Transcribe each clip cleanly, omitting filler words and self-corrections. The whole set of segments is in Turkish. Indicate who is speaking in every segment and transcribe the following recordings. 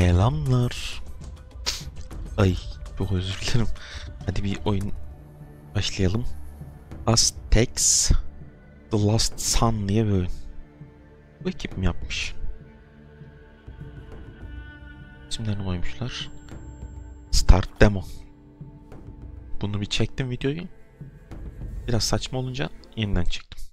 Speaker 1: Selamlar. Ay, çok özür dilerim. Hadi bir oyun başlayalım. Aztecs The Last Sun diye bir oyun. Bu ekip mi yapmış? İsimlerini koymuşlar. Start Demo. Bunu bir çektim videoyu. Biraz saçma olunca yeniden çektim.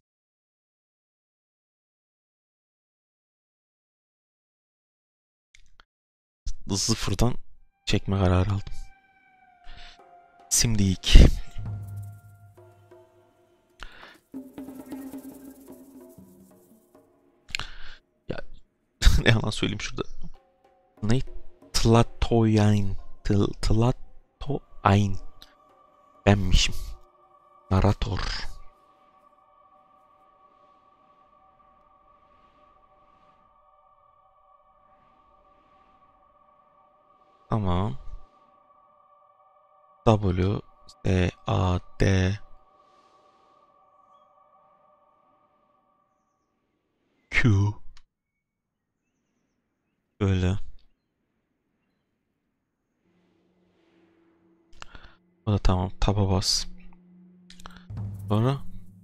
Speaker 1: Sıfırdan çekme kararı aldım. Şimdi ilk. Ya ne yalan söyleyeyim şurada. Ne? Tlatoyain. Tlatoain. Benmişim. Narrator. Tamam. W A D Q böyle. O da tamam. Taba bas. Sonra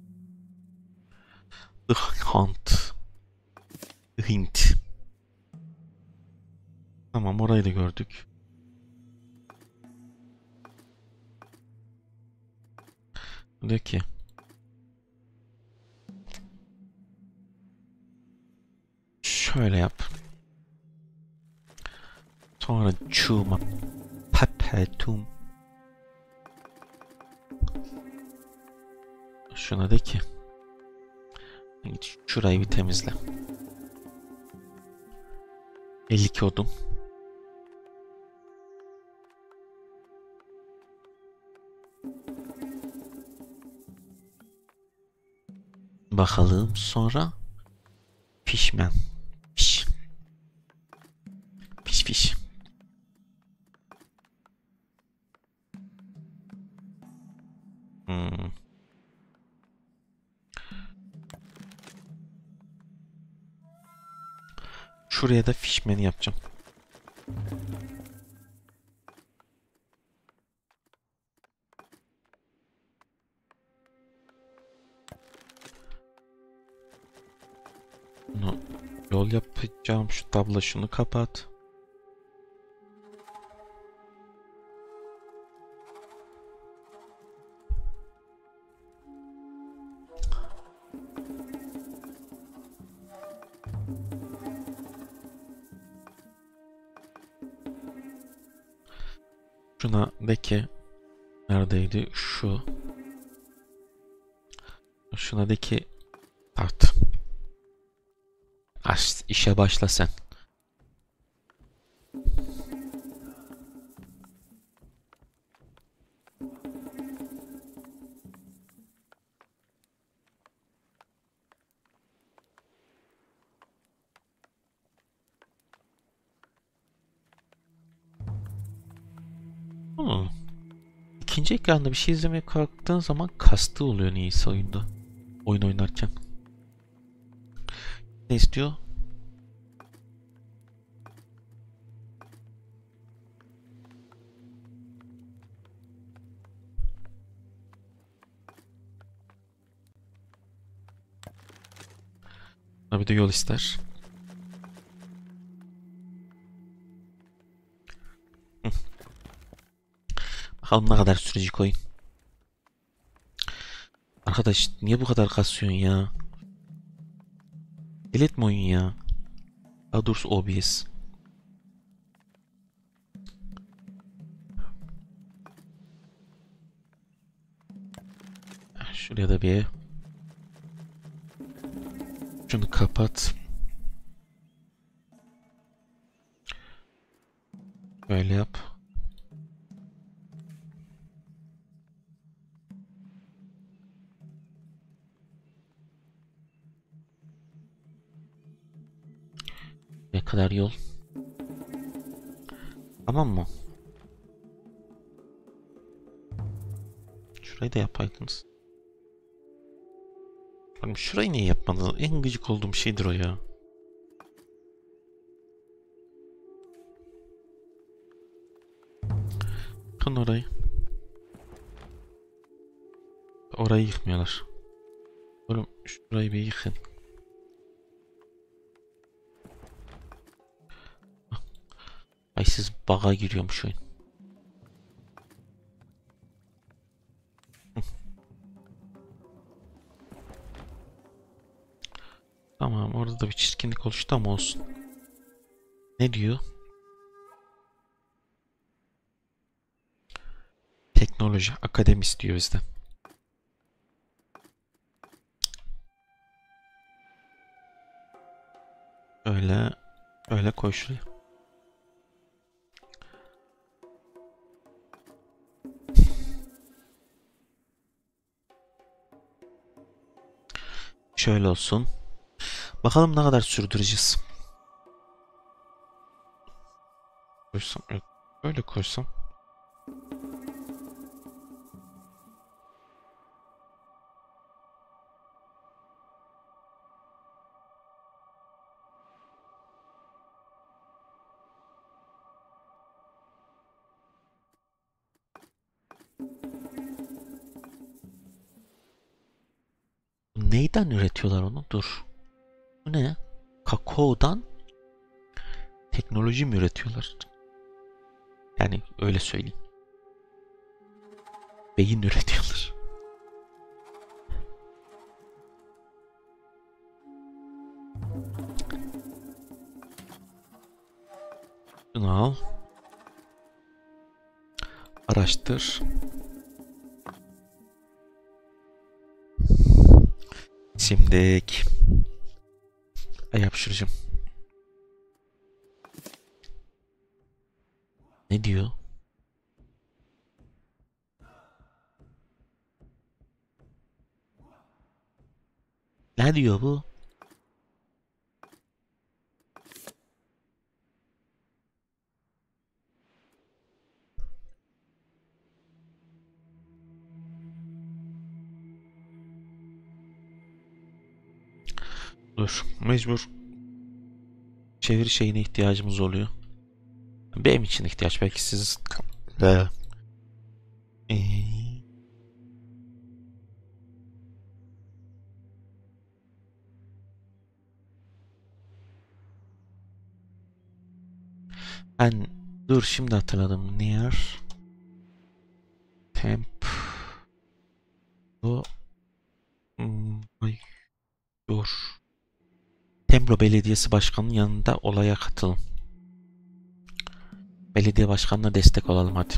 Speaker 1: The Hunt. The Hint. Tamam, orayı da gördük. Diyor ki şöyle yap. Sonra çuma pepetum. Şuna de ki git şurayı bir temizle. 52 odun. Bakalım sonra fishman. Fish. Fish. Hmm. Şuraya da fishman yapacağım. Bunu yol yapacağım. Şu tabla şunu kapat. Şuna de ki neredeydi şu? Şuna de ki tart. İşe başla sen. Hmm. İkinci ekranda bir şey izlemeye kalktığın zaman kastı oluyor niyeyse oyunda. Oyun oynarken. Ne istiyor? Ha, bir de yol ister. Hı. Bakalım ne kadar sürecek oyun. Arkadaş niye bu kadar kasıyorsun ya? Delirtme oyun ya. Daha doğrusu OBS. Şuraya da bir şunu kapat. Böyle yap. Ne kadar yol? Tamam mı? Şurayı da yapaydınız. Oğlum şurayı niye yapmadınız? En gıcık olduğum şeydir o ya. lan orayı. Orayı yıkmıyorlar. Oğlum şurayı bir yıkın. Ay siz bug'a giriyormuş oyun. Tamam orada da bir çirkinlik oluştu ama olsun. Ne diyor? Teknoloji akademisi diyor bizde. Öyle öyle koy şuraya. Şöyle olsun. Bakalım ne kadar sürdüreceğiz. Koysam, evet. Böyle koysam. Neyden üretiyorlar onu? Dur. Bu ne? Kakaodan teknoloji mi üretiyorlar? Yani öyle söyleyeyim. Beyin üretiyorlar. Şunu al. Araştır. Şimdilik. Ay yapıştıracağım. Ne diyor? Ne diyor bu? Dur. Mecbur çeviri şeyine ihtiyacımız oluyor. Benim için ihtiyaç. Belki siz... Ee, ben dur şimdi hatırladım. Near temp o ay dur. Tembro Belediyesi Başkanı'nın yanında olaya katılın. Belediye başkanına destek olalım hadi.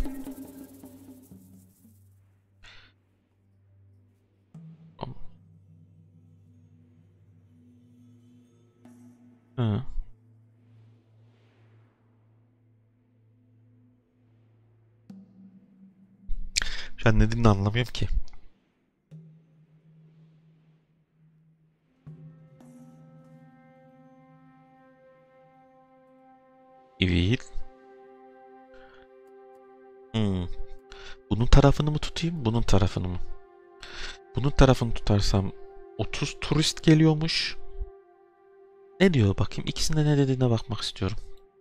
Speaker 1: Hı. Şu an ne dediğini anlamıyorum ki. Evet. Hmm. Bunun tarafını mı tutayım, bunun tarafını mı? Bunun tarafını tutarsam 30 turist geliyormuş. Ne diyor bakayım? İkisinde ne dediğine bakmak istiyorum.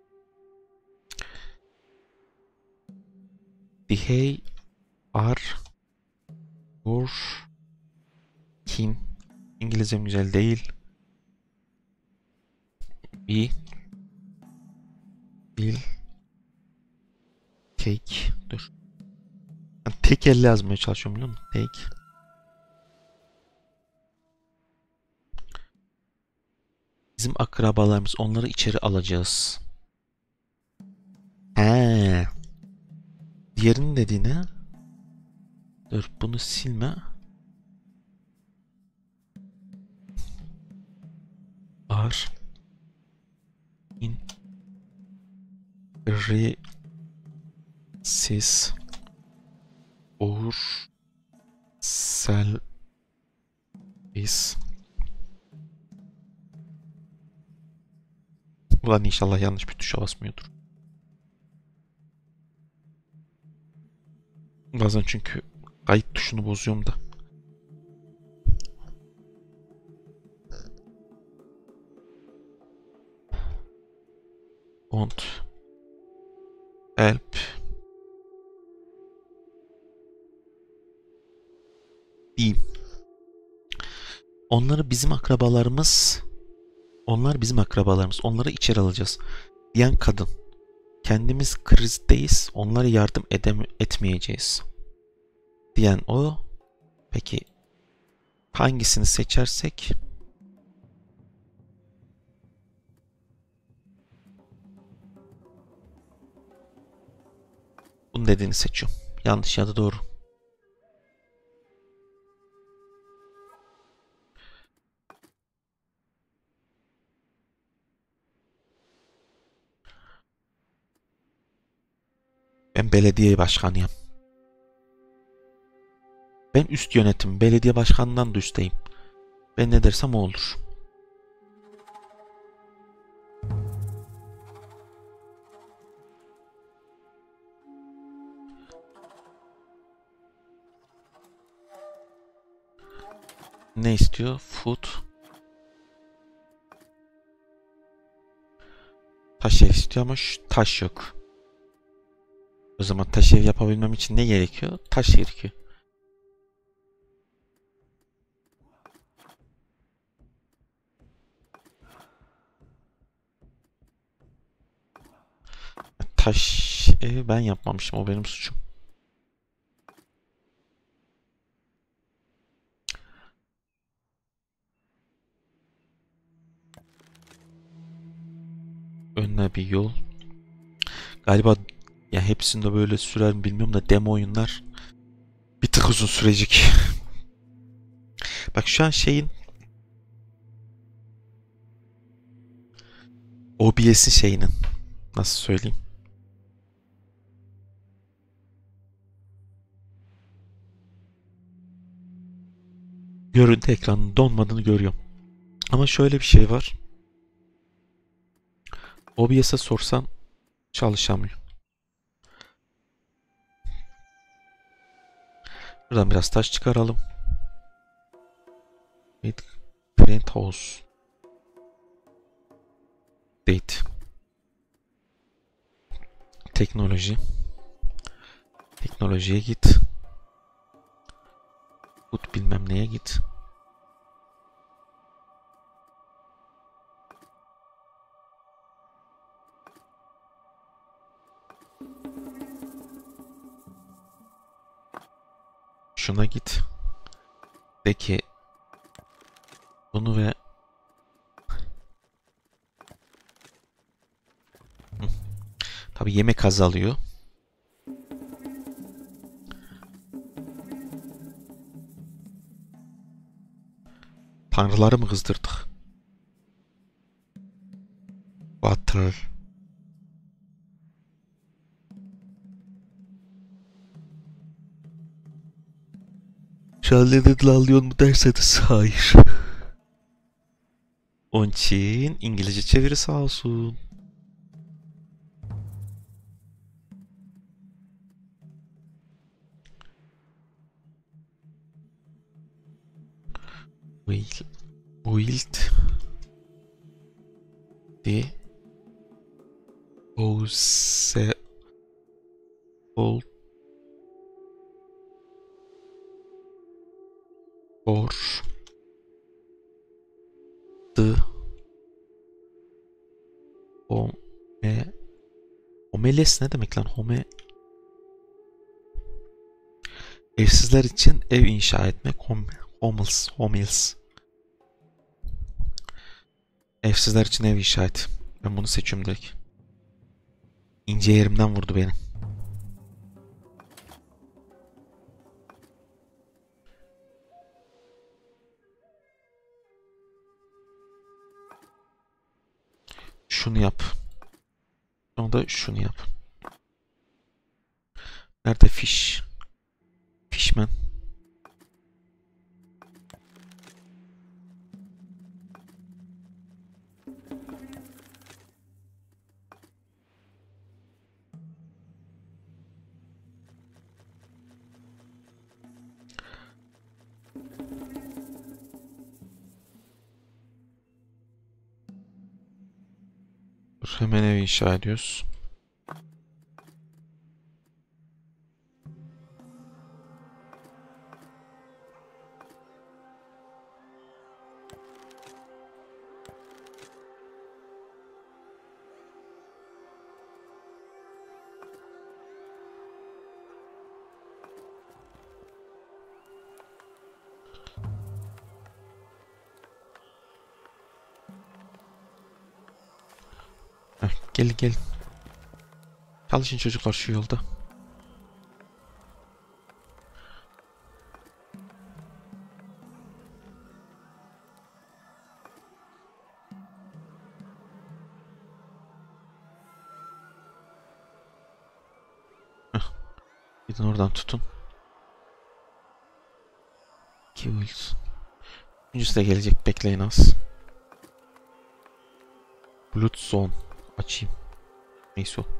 Speaker 1: Dihey are working. İngilizcem güzel değil. We will take. Dur. Ben tek elle yazmaya çalışıyorum biliyor musun? Take. Bizim akrabalarımız. Onları içeri alacağız. He. Diğerinin dediğine. Dur bunu silme. Are in recess or service. Ulan inşallah yanlış bir tuşa basmıyordur. Bazen çünkü kayıt tuşunu bozuyorum da. Won't help Onları bizim akrabalarımız, onlar bizim akrabalarımız. Onları içeri alacağız. Diyen kadın. Kendimiz krizdeyiz. Onlara yardım etmeyeceğiz. Diyen o. Peki hangisini seçersek? Bunun dediğini seçiyorum. Yanlış ya da doğru. Ben belediye başkanıyım. Ben üst yönetim. Belediye başkanından da üstteyim. Ben ne dersem o olur. Ne istiyor? Food. Taş ev istiyor ama taş yok. O zaman taş ev yapabilmem için ne gerekiyor? Taş gerekiyor. Taş ev ben yapmamışım. O benim suçum. Önüne bir yol. Galiba ya hepsinde böyle sürer mi bilmiyorum da demo oyunlar bir tık uzun sürecek. Bak şu an şeyin OBS'in şeyinin nasıl söyleyeyim? Görüntü ekranının donmadığını görüyorum. Ama şöyle bir şey var. OBS'e sorsan çalışamıyor. Buradan biraz taş çıkaralım. Print house. Date. Teknoloji. Teknolojiye git. Food bilmem neye git. Şuna git. De ki bunu ve tabi yemek azalıyor. Tanrıları mı kızdırdık? Water. Charlie'nin alıyor mu derseniz hayır. Onun için İngilizce çeviri sağ olsun. Build the Ose Old or the Home Homeles ne demek lan? Evsizler için ev inşa etmek. Homeless. Evsizler için ev inşa et. Ben bunu seçiyorum direkt. İnce yerimden vurdu beni. Şunu yap. Sonra da şunu yap. Nerede fish? Fishman. Dur, hemen ev inşa ediyoruz. Gel gel. Çalışın çocuklar şu yolda. Gidin oradan tutun. Kills. Üçüncüsü de gelecek. Bekleyin az. Blood Zone. Açayım. Neyse o.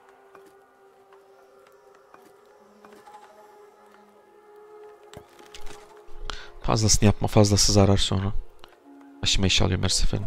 Speaker 1: Fazlasını yapma. Fazlası zarar sonra. Başıma iş alıyorum her seferinde.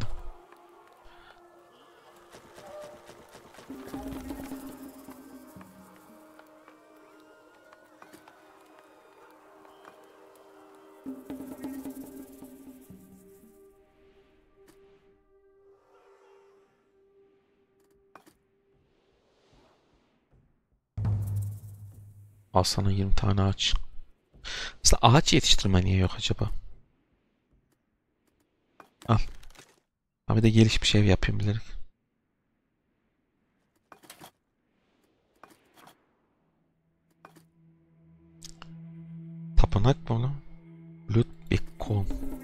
Speaker 1: Al sana 20 tane ağaç. Aslında ağaç yetiştirme niye yok acaba? Al. Abi de gelişmiş ev yapayım bilerek. Tapınak mı oğlum? Ludwig-Kohn.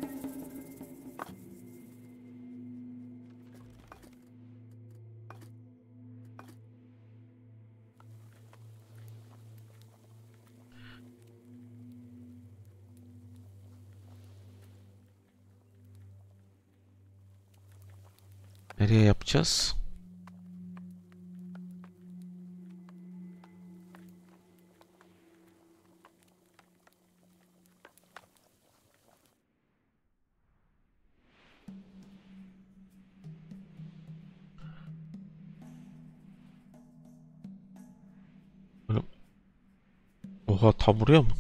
Speaker 1: Nereye yapacağız? Böyle... Oha tam buraya mı?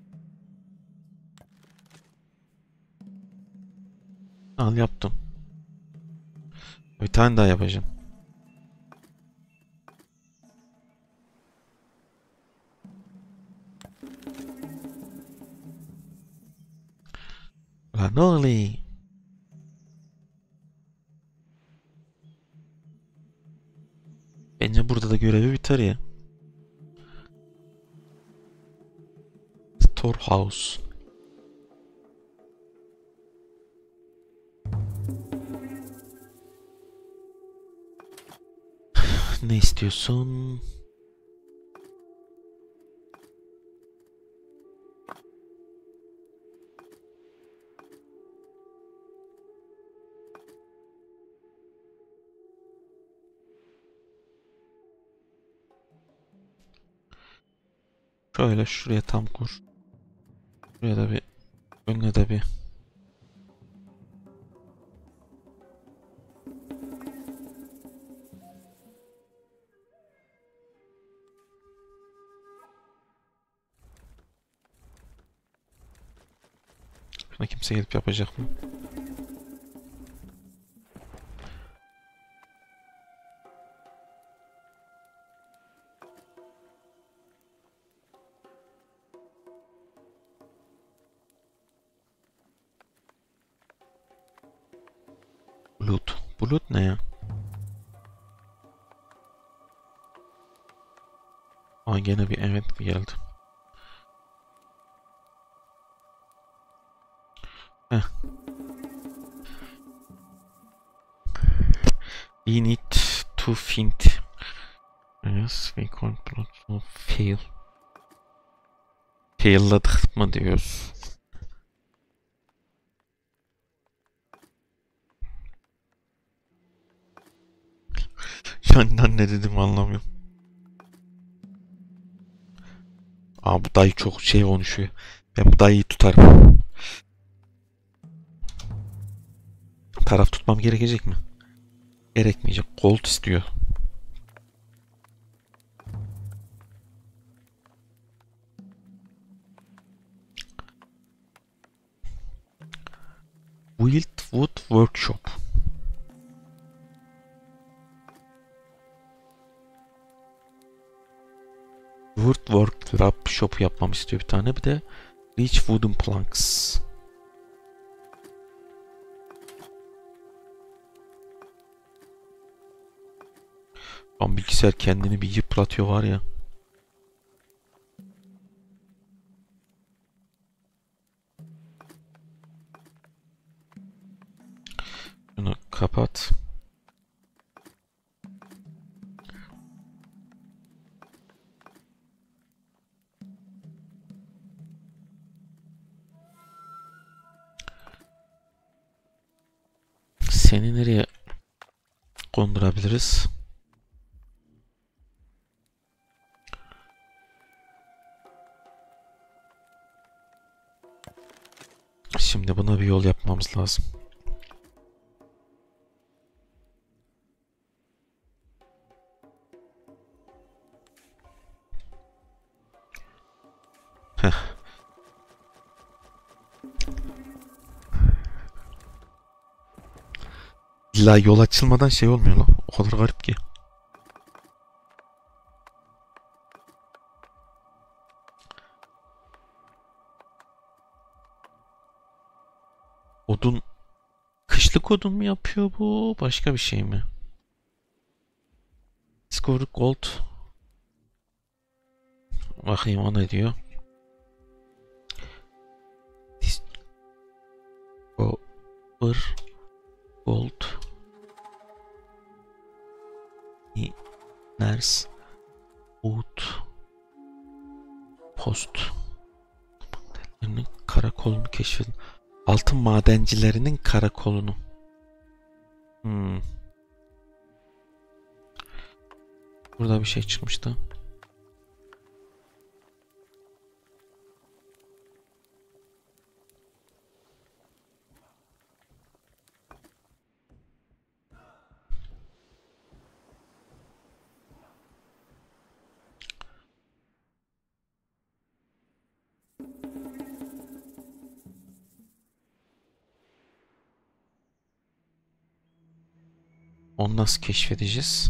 Speaker 1: Al yaptım. Bir tane daha yapacağım. Lan ne oluyor? Bence burada da görevi biter ya. Storehouse. Ne istiyorsun? Şöyle şuraya tam kur. Şuraya da bir önüne de bir. Şuna kimse gelip yapacak mı? Bulut. Bulut ne ya? Aa gene bir event mi geldi? Heh. We need to find. Yes, we can't fail. Fail'ladık mı diyoruz? Yandan ne dedim anlamıyorum. Aa bu dayı çok şey konuşuyor. Ben bu dayıyı tutarım. Taraf tutmam gerekecek mi? Gerekmeyecek. Gold istiyor. Wildwood Workshop. Workshop shop yapmam istiyor bir tane. Bir de Rich Wooden Planks. Lan bilgisayar kendini bir yıpratıyor var ya. Şunu kapat. Seni nereye kondurabiliriz? Şimdi buna bir yol yapmamız lazım. Heh. İlla yol açılmadan şey olmuyor lan. O kadar garip ki. Odun, kışlık odun mu yapıyor bu? Başka bir şey mi? Score gold. Bakayım o ne diyor. Discover gold. Ners. Wood. Post. Karakolunu keşfedin. Altın madencilerinin karakolunu. Hmm. Burada bir şey çıkmıştı. Onu nasıl keşfedeceğiz?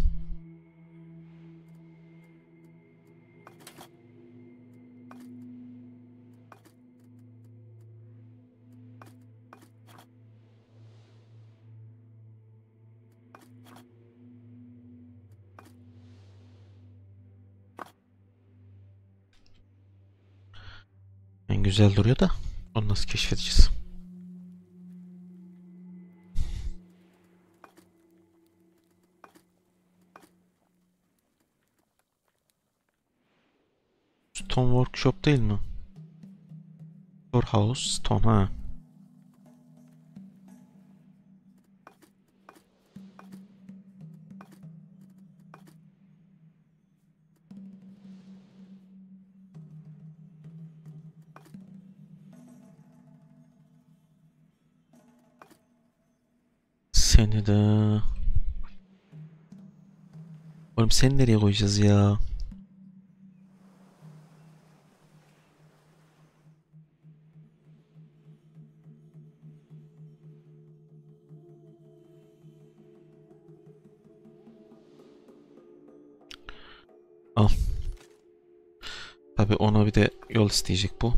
Speaker 1: En güzel duruyor da onu nasıl keşfedeceğiz? Stone Workshop değil mi? Storehouse Stone ha. Seni de... Oğlum seni nereye koyacağız ya? Al. Tabii ona bir de yol isteyecek bu.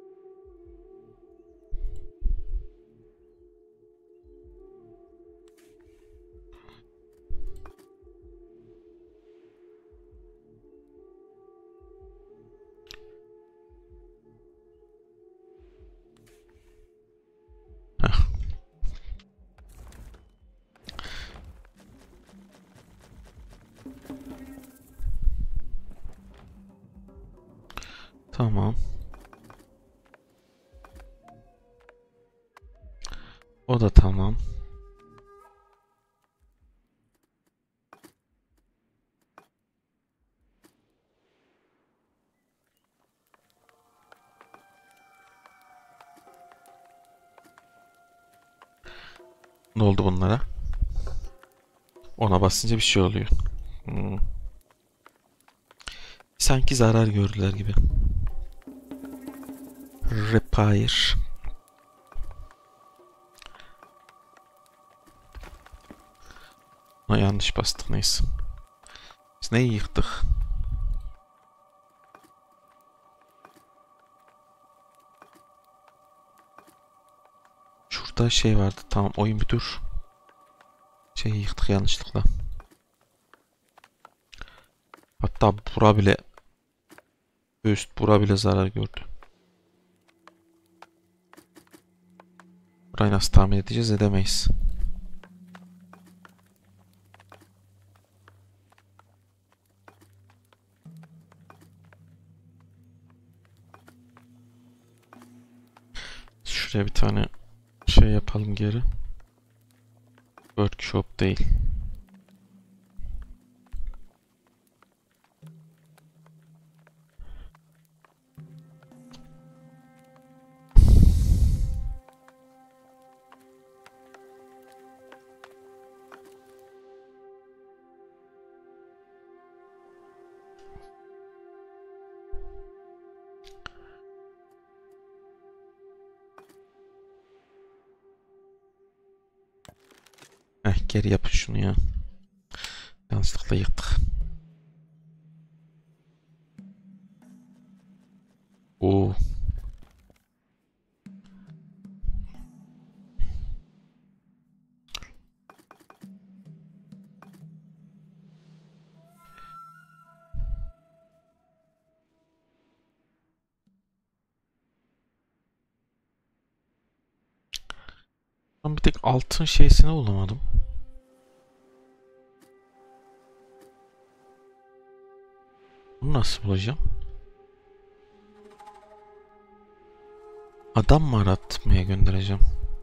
Speaker 1: Heh, tamam. O da tamam. Ne oldu bunlara? Ona basınca bir şey oluyor. Hmm. Sanki zarar gördüler gibi. Repair. Ha, yanlış bastık neyse. Biz neyi yıktık? Şurada şey vardı. Tamam oyun bir dur. Şeyi yıktık yanlışlıkla. Hatta bura bile bura bile zarar gördü. Burayı nasıl tahmin edeceğiz, edemeyiz. Şuraya bir tane şey yapalım geri. Workshop değil. Geri yapın şunu ya. Yanlışlıkla yıktık. Oo. Ben bir tek altın şeysini bulamadım. Bunu nasıl bulacağım? Adam mı aratmaya göndereceğim?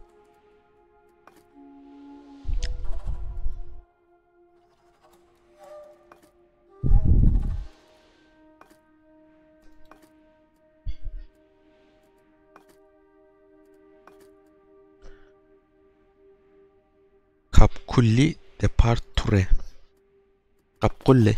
Speaker 1: Kapkulli Departure. Kapkulli.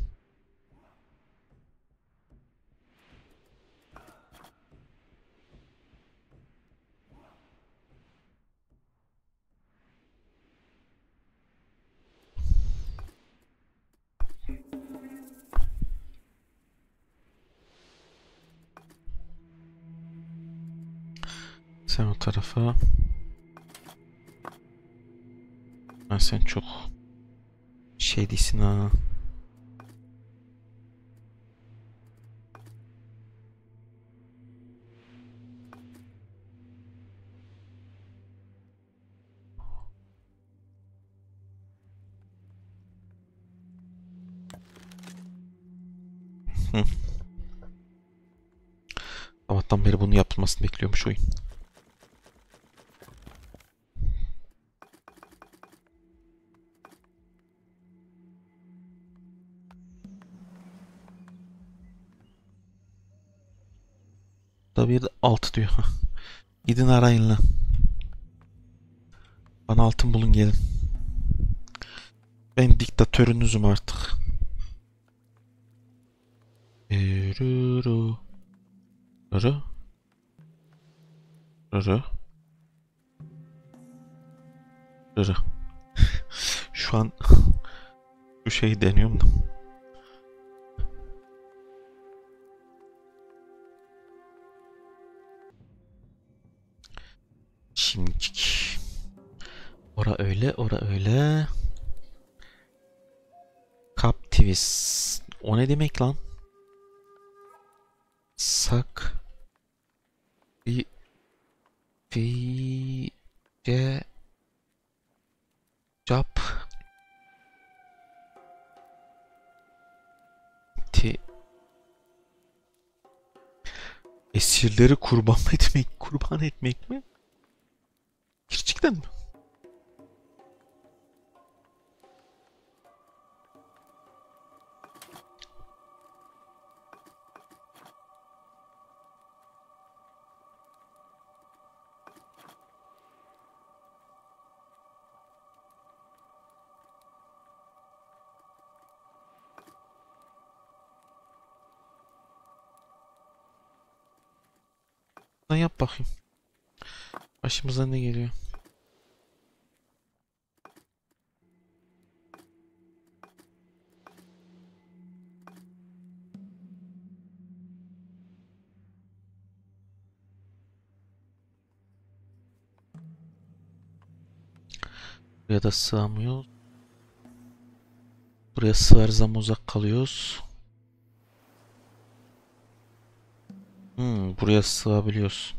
Speaker 1: Sen o tarafa. Sen çok şey değilsin ha. Hı. Sabahtan beri bunu yapılmasını bekliyormuş oyun. Da bir de 6 diyor. Gidin arayın lan. Bana altın bulun gelin. Ben diktatörünüzüm artık. Ruru. Ruru. Ruru. Ruru. Şu an bu şeyi deniyorum da. Şimdicik. Ora öyle, ora öyle. Captivis. O ne demek lan? Sak. Fi. Fi. Ce. Cap. Ti. Esirleri kurban etmek. Kurban etmek mi? Gerçekten mi? Lan yap bakayım. Başımıza ne geliyor? Buraya da sığamıyoruz. Buraya sığarız ama uzak kalıyoruz. Buraya sığabiliyorsun.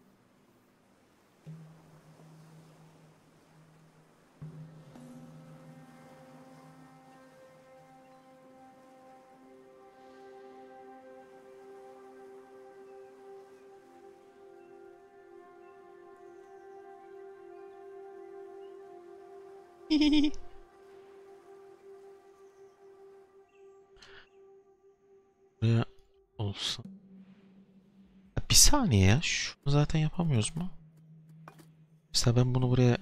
Speaker 1: Buraya olsun. Bir saniye ya. Şunu zaten yapamıyoruz mu? Mesela ben bunu buraya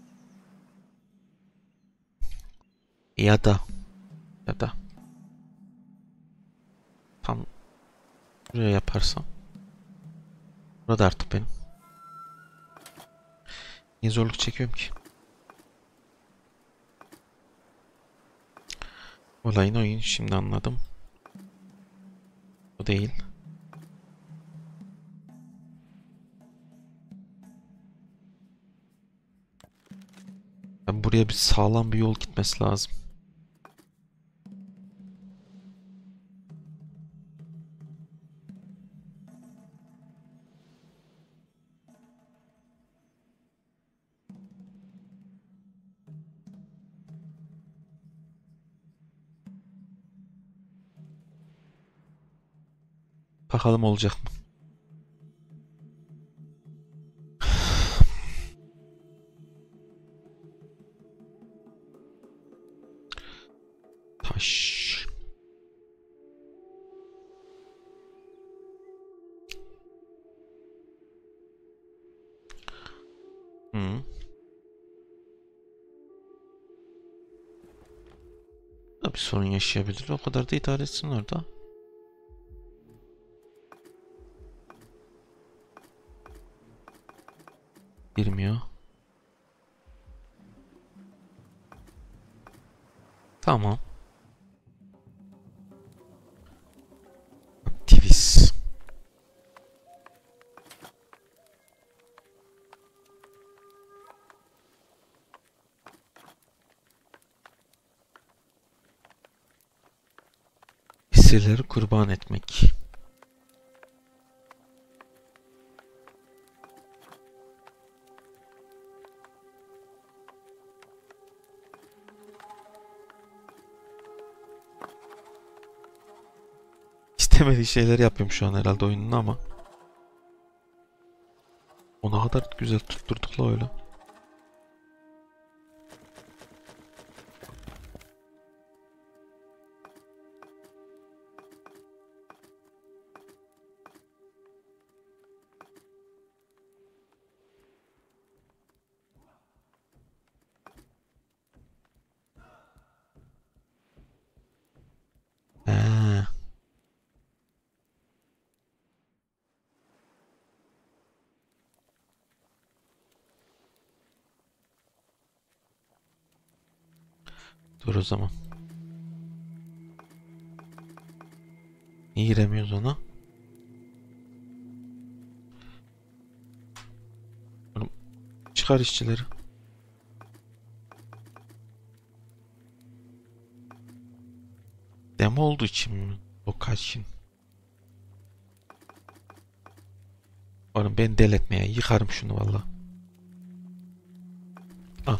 Speaker 1: ya da tam buraya yaparsam. Burada artık benim. Niye zorluk çekiyorum ki? Olayın oyun şimdi anladım. O değil. Ben buraya bir sağlam bir yol gitmesi lazım. Bakalım olacak mı? Taş. Hı. Da bir sorun yaşayabilir. O kadar da idare etsin orada. Girmiyor. Tamam. Aktivist. Esirleri kurban etmek. İstemediği şeyleri yapıyorum şu an herhalde oyunun ama. Ona kadar güzel tutturduk la öyle. He. Dur o zaman. Niye giremiyoruz ona? Oğlum, çıkar işçileri. Demo olduğu için mi? O kaçın. Oğlum ben deletmeye yıkarım şunu valla. Al.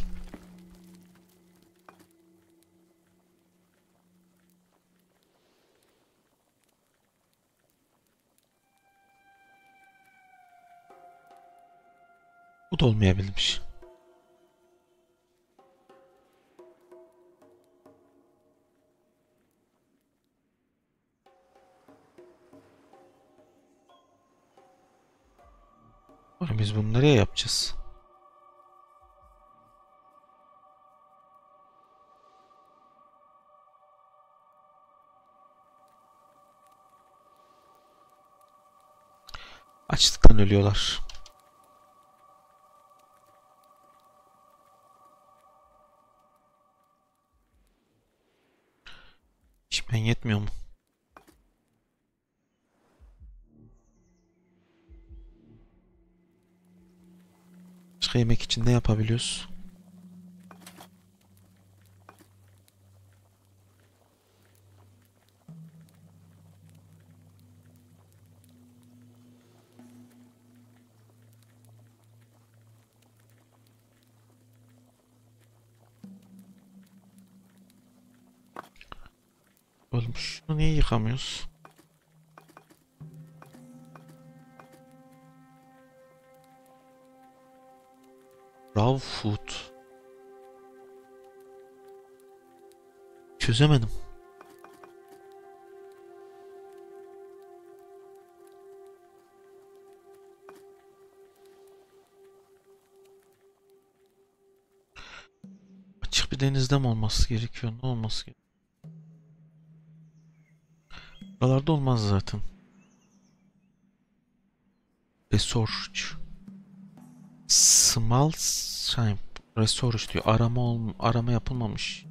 Speaker 1: Bu da olmayabilmiş. Oğlum biz bunu nereye yapacağız? Açlıktan ölüyorlar. İşmen yetmiyor mu? Başka yemek için ne yapabiliyoruz? yapalım. Şunu niye yıkamıyoruz? Raw food. Çözemedim. Açık bir denizde mi olması gerekiyor? Ne olması gerekiyor? Buralarda olmaz zaten. Research. Small şey, research diyor. Arama yapılmamış.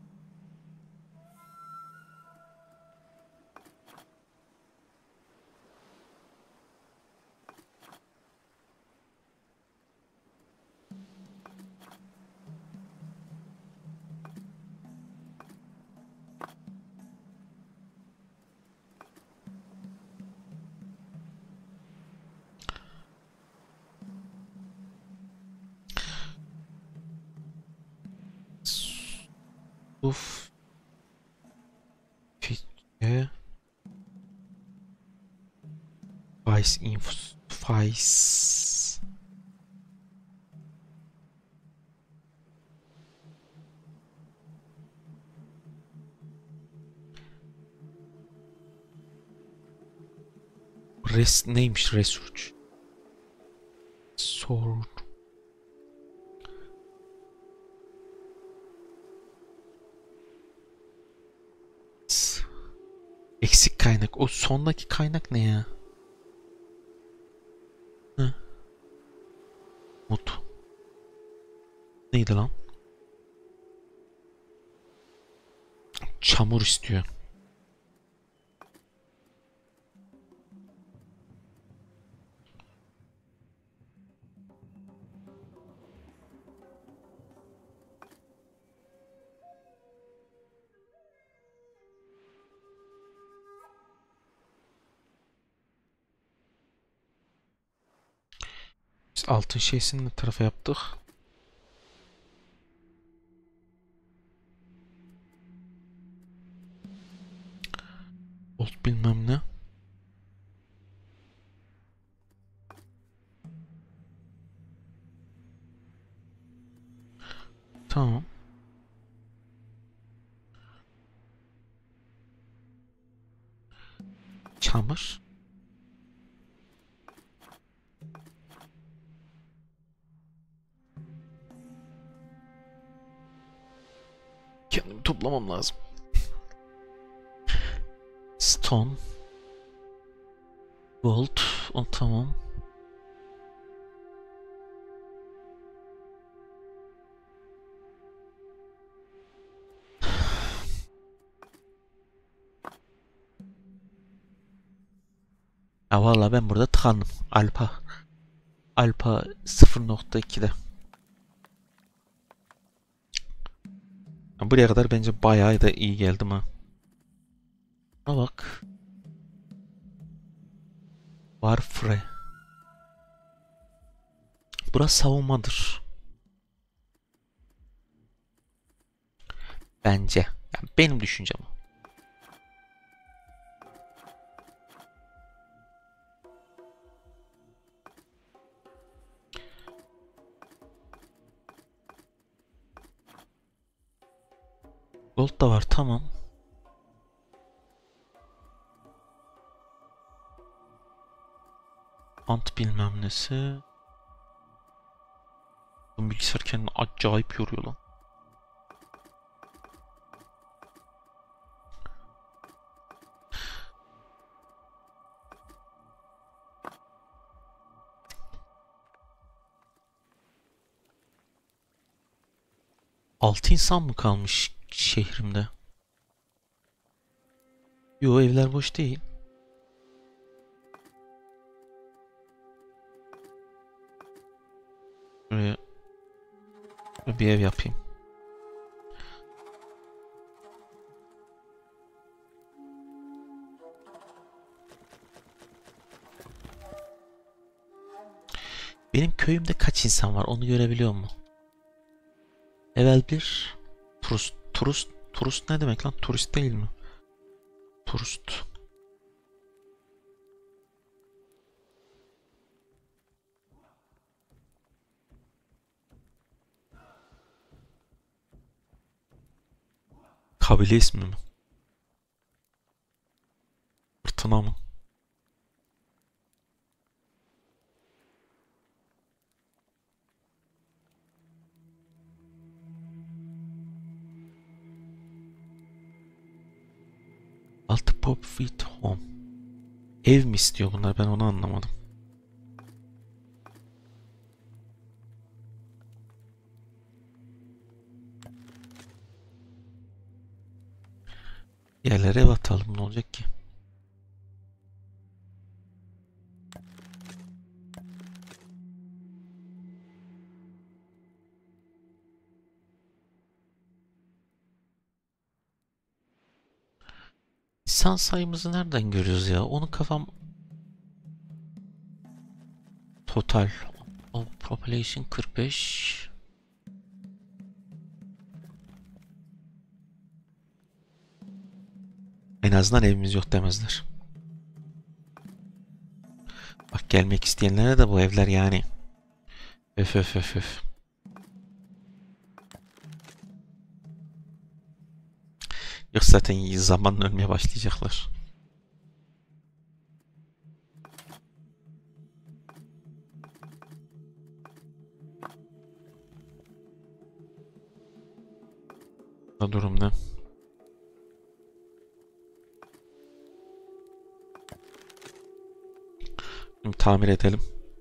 Speaker 1: Uf. Fikre. Vice info. Vice. Neymiş research? Sor. Eksik kaynak. O sondaki kaynak ne ya? Hı? Mut. Neydi lan? Çamur istiyor. Biz altın şeysini ne tarafa yaptık? Gold bilmem ne. Tamam. Çamur. Kendimi toplamam lazım. Stone. Gold. O tamam. Ya vallahi ben burada tıkandım. Alpa 0.2'de. Buraya kadar bence bayağı da iyi geldim ha. Buna bak. Warfare. Burası savunmadır. Bence. Yani benim düşüncem o. Gold da var tamam. Ant bilmem nesi. Bu bilgisayar kendini acayip yoruyor lan. Altı insan mı kalmış şehrimde? Yo evler boş değil. Buraya bir ev yapayım. Benim köyümde kaç insan var onu görebiliyor mu? Level 1 turist ne demek lan? Turist değil mi? turist. Kabile ismi mi? Fırtına mı? Altı pop with home. Ev mi istiyor bunlar? Ben onu anlamadım. Yerlere ev atalım, ne olacak ki? İnsan sayımızı nereden görüyoruz ya? Onu kafam... Total. Population 45. En azından evimiz yok demezler. Bak, gelmek isteyenlere de bu evler yani. Öf öf öf öf. Yok zaten zamanla ölmeye başlayacaklar. Bu durum ne? Şimdi tamir edelim.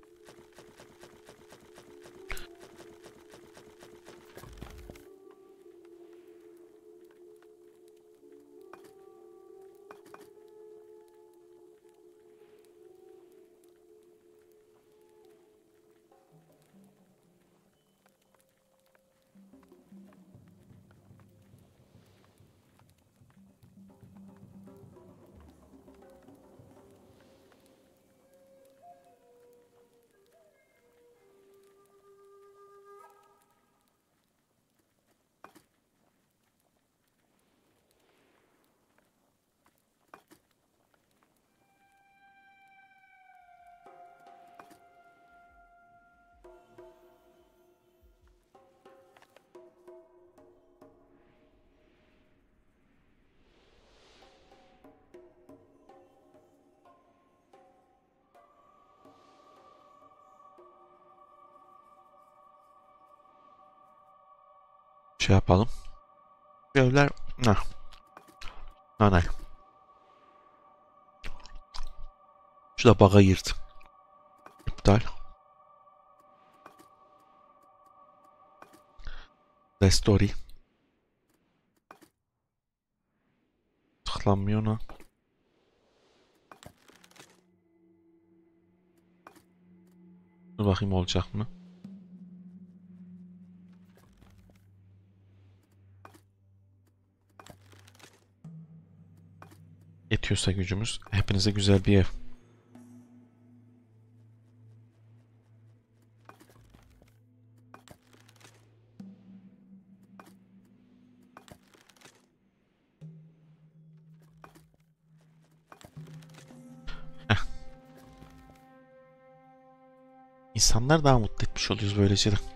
Speaker 1: Şey yapalım. Bu evler... Nah. Nanay. Şu da baga girdi. İptal. Restore. Tıklanmıyor ona. Dur bakayım olacak mı? Yetiyorsa gücümüz. Hepinize güzel bir ev. Heh. İnsanlar daha mutlu etmiş oluyoruz böylece de.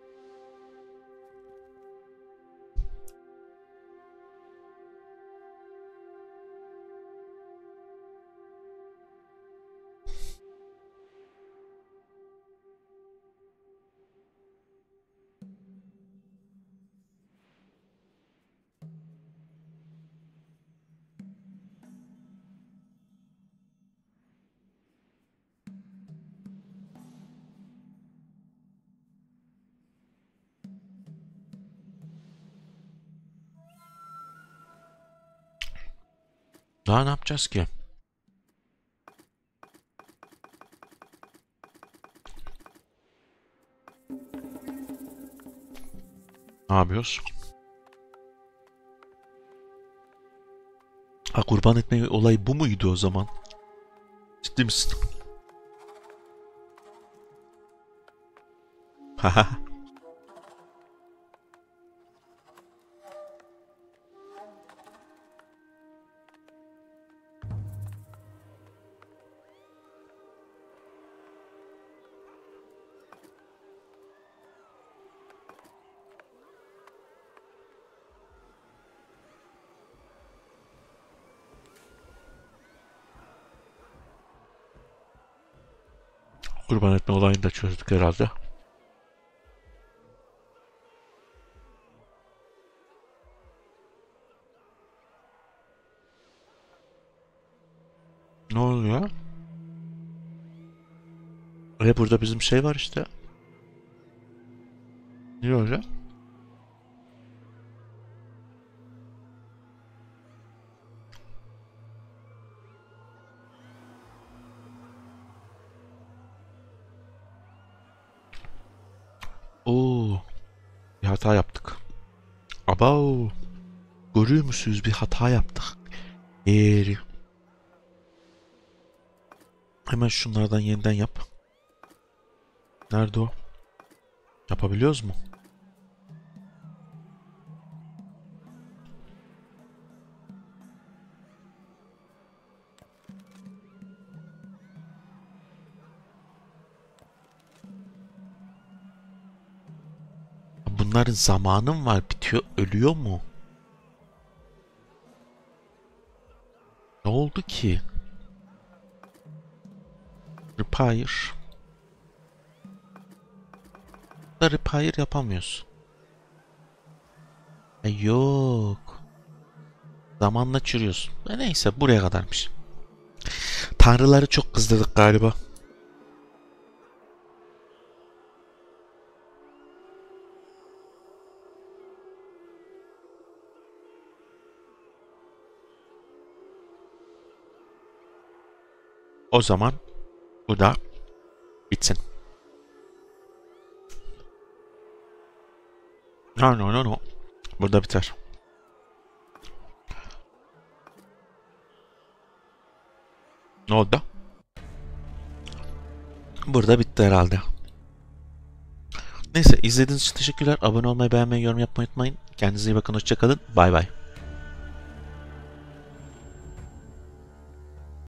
Speaker 1: Daha ne yapacağız ki? Ne yapıyoruz? Ha, kurban etme olayı bu muydu o zaman? Ciddi misin? Haha. Kurban etme olayını da çözdük herhalde. Ne oluyor? Burada bizim şey var işte. Niye öyle? Oo, bir hata yaptık. Abao, görüyor musunuz, bir hata yaptık. Eğri. Hemen şunlardan yeniden yap. Nerede o? Yapabiliyoruz mu? Bunların zamanım var, bitiyor, ölüyor mu? Ne oldu ki? Repair. Da repair yapamıyoruz. Yok. Zamanla çürüyorsun. Neyse, buraya kadarmış. Tanrıları çok kızdırdık galiba. O zaman bu da bitsin. No no no no. Burada biter. Ne oldu? Burada bitti herhalde. Neyse, izlediğiniz için teşekkürler. Abone olmayı, beğenmeyi, yorum yapmayı unutmayın. Kendinize iyi bakın. Hoşça kalın. Bay bay.